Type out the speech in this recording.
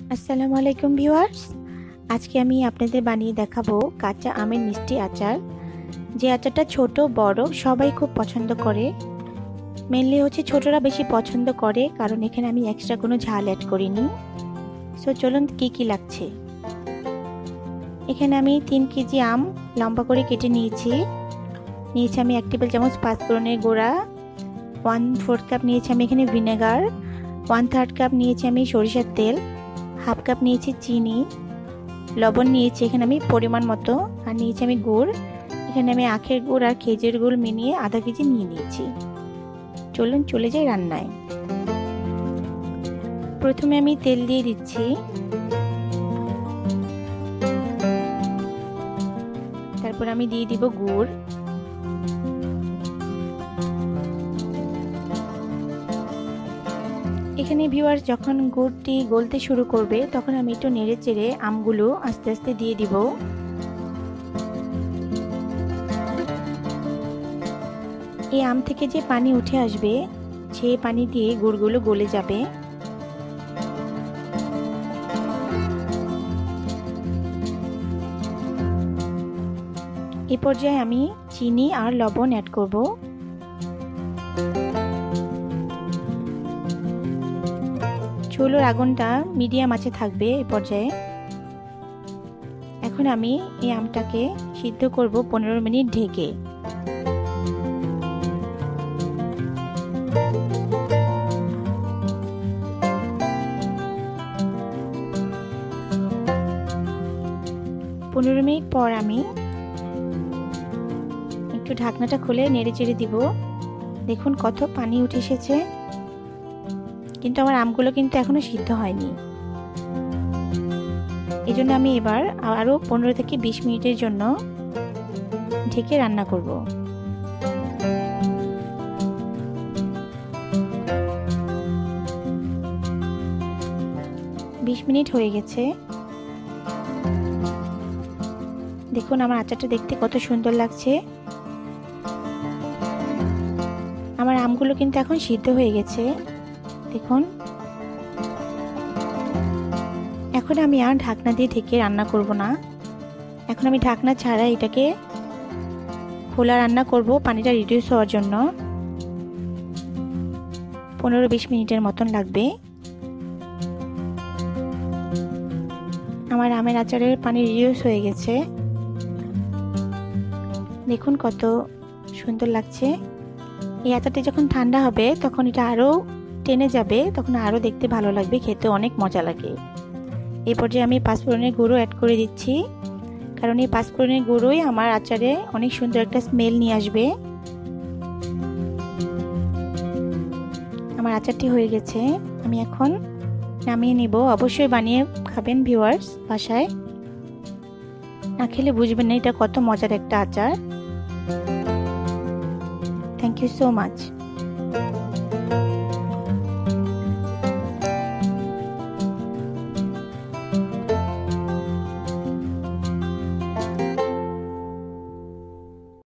আসসালামু আলাইকুম ভিউয়ার্স, আজকে আমি আপনাদের বানিয়ে দেখাবো কাঁচা আমের মিষ্টি আচার। যে আচারটা ছোট বড় সবাই খুব পছন্দ করে। মেনলি হচ্ছে ছোটরা বেশি পছন্দ করে, কারণ এখানে আমি এক্সট্রা কোনো ঝাল অ্যাড করিনি। সো চলুন কি লাগছে। এখানে আমি 3 কেজি আম লম্বা করে কেটে নিয়েছি আমি 1 টেবিল চামচ পাঁচফোড়নের গুঁড়া, 1/4 কাপ নিয়েছি আমি এখানে ভিনেগার, 1/3 কাপ নিয়েছি আমি সরিষার তেল, 1/2 কাপ নিয়েছি চিনি, লবণ নিয়েছি এখানে আমি পরিমাণ মতো, আর নিয়েছি আমি গুড়। এখানে আমি আখের গুড় আর খেজুর গুড় মিলিয়ে আধা কেজি নিয়ে নিয়েছি। চলুন চলে যাই রান্নায়। প্রথমে আমি তেল দিয়ে দিচ্ছি, তারপর আমি দিয়ে দিব গুড়। এখানে ভিউয়ার্স যখন গুড়টি গলতে শুরু করবে তখন আমি একটু নেড়ে চেড়ে আমগুলো আস্তে আস্তে দিয়ে দিব। এই আম থেকে যে পানি উঠে আসবে সেই পানি দিয়ে গুড়গুলো গলে যাবে। এই পর্যায়ে আমি চিনি আর লবণ অ্যাড করব। চুলোর আগুনটা মিডিয়াম আঁচে থাকবে এই পর্যায়ে। এখন আমি এই আমটাকে সিদ্ধ করব 15 মিনিট ঢেকে। পনেরো মিনিট পর আমি একটু ঢাকনাটা খুলে নেড়ে চেড়ে দিব। দেখুন কত পানি উঠে এসেছে, কিন্তু আমার আমগুলো কিন্তু এখনো সিদ্ধ হয়নি। এই জন্য আমি এবার আরো 15 থেকে 20 মিনিটের জন্য ঢেকে রান্না করব। 20 মিনিট হয়ে গেছে। দেখুন আমার আচারটা দেখতে কত সুন্দর লাগছে। আমার আমগুলো কিন্তু এখন সিদ্ধ হয়ে গেছে। দেখুন, এখন আমি আর ঢাকনা দিয়ে ঢেকে রান্না করব না। এখন আমি ঢাকনা ছাড়া এটাকে খোলা রান্না করব পানিটা রিডিউস হওয়ার জন্য। 15-20 মিনিটের মতন লাগবে। আমার আমের আচারের পানি রিডিউস হয়ে গেছে। দেখুন কত সুন্দর লাগছে। এই আচারটি যখন ঠান্ডা হবে তখন এটা আরো টেনে যাবে, তখন আরো দেখতে ভালো লাগবে, খেতে অনেক মজা লাগে। এই পর্যায়ে আমি পাঁচফোড়নের গুঁড়ো অ্যাড করে দিচ্ছি, কারণ এই পাঁচফোড়নের গুঁড়োই আমার আচারে অনেক সুন্দর একটা স্মেল নিয়ে আসবে। আমার আচারটি হয়ে গেছে, আমি এখন নামিয়ে নিব। অবশ্যই বানিয়ে খাবেন ভিউয়ার্স বাসায়, না খেলে বুঝবেন না এটা কত মজার একটা আচার। Thank you so much.